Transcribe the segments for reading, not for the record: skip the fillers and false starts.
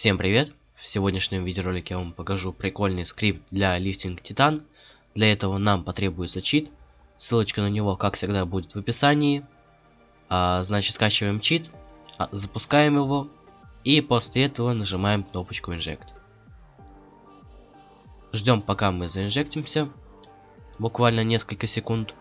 Всем привет! В сегодняшнем видеоролике я вам покажу прикольный скрипт для Lifting Titan. Для этого нам потребуется чит. Ссылочка на него, как всегда, будет в описании. Значит, скачиваем чит, запускаем его и после этого нажимаем кнопочку Inject. Ждем, пока мы заинжектимся. Буквально несколько секунд.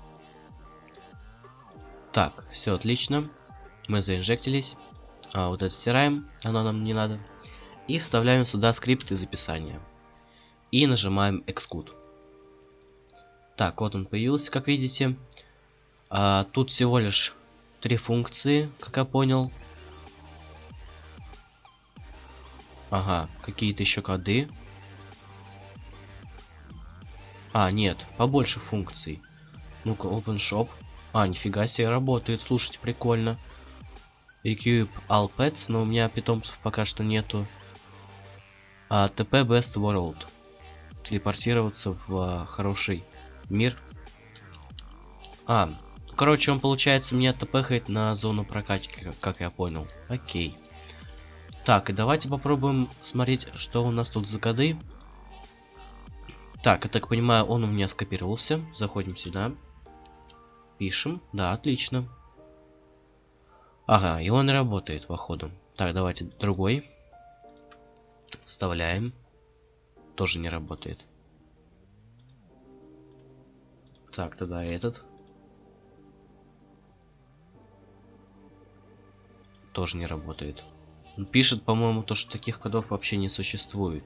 Так, все отлично. Мы заинжектились. Вот это стираем, оно нам не надо. И вставляем сюда скрипт из описания. И нажимаем Execute. Так, вот он появился, как видите. Тут всего лишь 3 функции, как я понял. Ага, какие-то еще коды. Нет, побольше функций. Ну-ка, OpenShop. Нифига себе, работает, слушайте, прикольно. Equip all pets, но у меня питомцев пока что нету. TP Best World. Телепортироваться в хороший мир. Короче, он, получается, меня тпхает на зону прокачки, как я понял. Окей. Так, и давайте попробуем смотреть, что у нас тут за коды. Так, я так понимаю, он у меня скопировался. Заходим сюда. Пишем. Да, отлично. Ага, и он и работает, походу. Так, давайте другой. Вставляем. Тоже не работает. Так, тогда этот. Тоже не работает. Он пишет, по-моему, то, что таких кодов вообще не существует.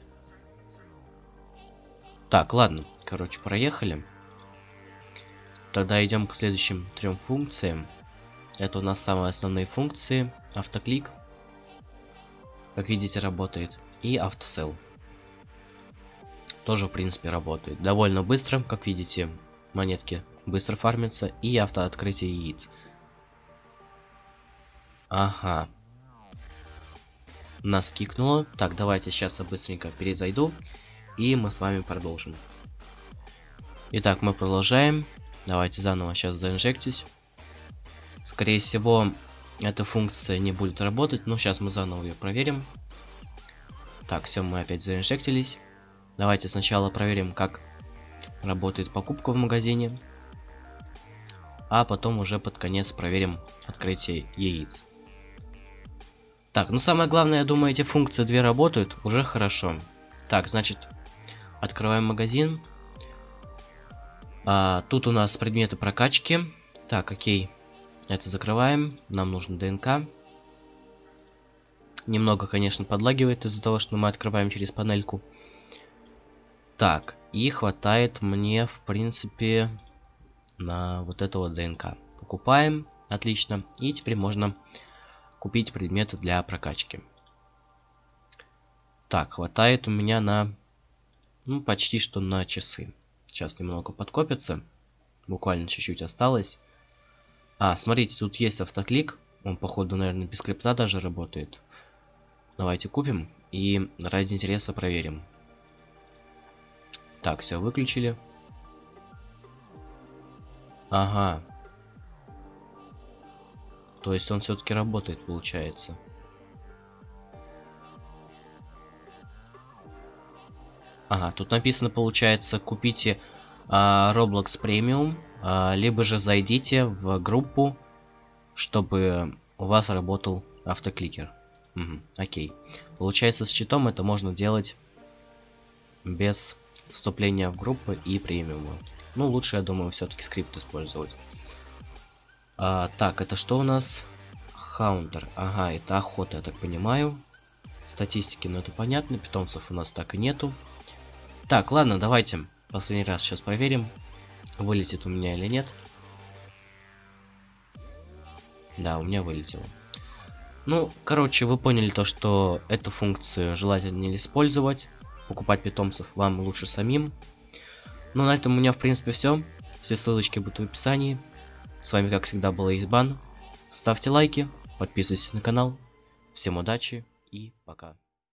Так, ладно. Короче, проехали. Тогда идем к следующим 3 функциям. Это у нас самые основные функции. Автоклик. Как видите, работает. И автосел. Тоже, в принципе, работает. Довольно быстро. Как видите, монетки быстро фармятся. И автооткрытие яиц. Ага. Нас кикнуло. Так, давайте сейчас я быстренько перезайду. И мы с вами продолжим. Итак, мы продолжаем. Давайте заново сейчас заинжектюсь. Скорее всего, эта функция не будет работать, но сейчас мы заново ее проверим. Так, все, мы опять заинжектились. Давайте сначала проверим, как работает покупка в магазине. А потом уже под конец проверим открытие яиц. Так, ну самое главное, я думаю, эти функции 2 работают, уже хорошо. Так, значит, открываем магазин. Тут у нас предметы прокачки. Так, окей. Это закрываем. Нам нужно ДНК. Немного, конечно, подлагивает из-за того, что мы открываем через панельку. Так, и хватает мне, в принципе, на вот этого ДНК. Покупаем. Отлично. И теперь можно купить предметы для прокачки. Так, хватает у меня на... Ну, почти что на часы. Сейчас немного подкопится. Буквально чуть-чуть осталось. Смотрите, тут есть автоклик. Он, походу, наверное, без скрипта даже работает. Давайте купим и ради интереса проверим. Так, все выключили. Ага. То есть он все-таки работает, получается. Ага, тут написано, получается, купите Roblox Premium, либо же зайдите в группу, чтобы у вас работал автокликер. Окей. Получается, с читом это можно делать без вступления в группу и премиума. Ну, лучше, я думаю, все-таки скрипт использовать. Так, это что у нас? Хаунтер. Ага, это охота, я так понимаю. Статистики, ну это понятно. Питомцев у нас так и нету. Так, ладно, давайте последний раз сейчас проверим, вылетит у меня или нет. Да, у меня вылетело. Ну, короче, вы поняли то, что эту функцию желательно не использовать. Покупать питомцев вам лучше самим. Ну, на этом у меня, в принципе, все. Все ссылочки будут в описании. С вами, как всегда, был Избан. Ставьте лайки, подписывайтесь на канал. Всем удачи и пока.